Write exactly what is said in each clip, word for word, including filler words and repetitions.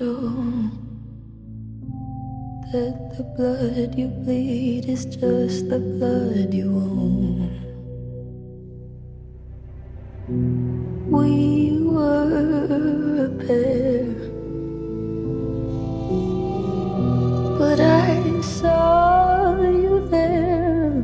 true that the blood you bleed is just the blood you own. We were a pair, but I saw you there.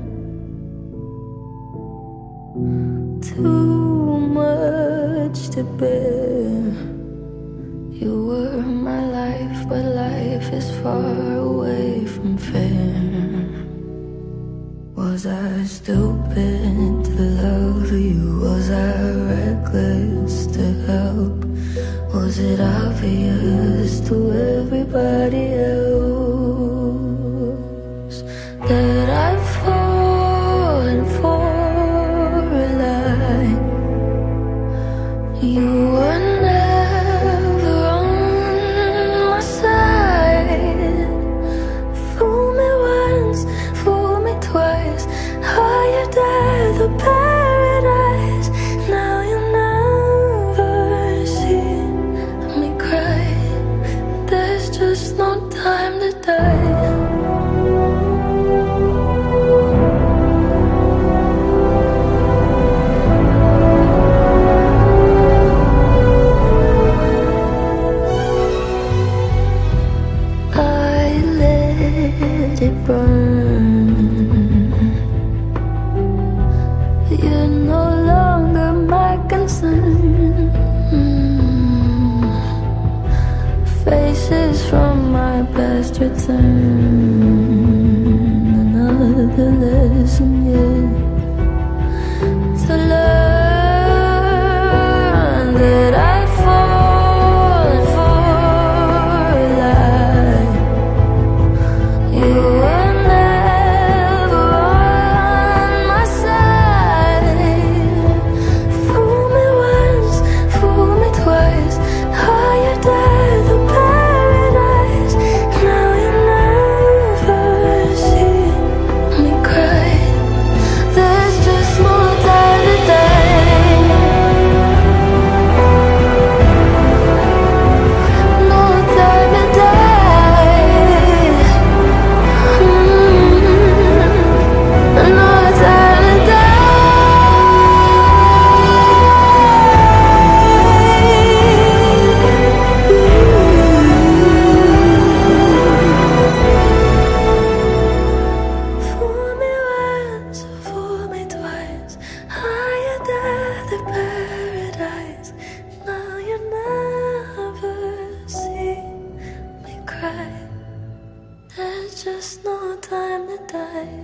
Too much to bear. You were my life, but life is far away from fair. Was I stupid to love you? Was I reckless to help? Was it obvious to everybody else that I've fallen for a lie? You were never on my side. Fool me once, fool me twice. Higher than the paradise. Now you never see me cry. There's just no time to die. It burn. You're no longer my concern. mm. Faces from my past return. Another lesson yet to learn that I've fallen for a lie. You were never on my side. Fool me once, fool me twice. Higher than the paradise. Now you never see me cry. There's just more time to die. No time to die. No time to die. Fool me once, fool me twice. Higher than the paradise. Now you never see me cry. There's just no time to die.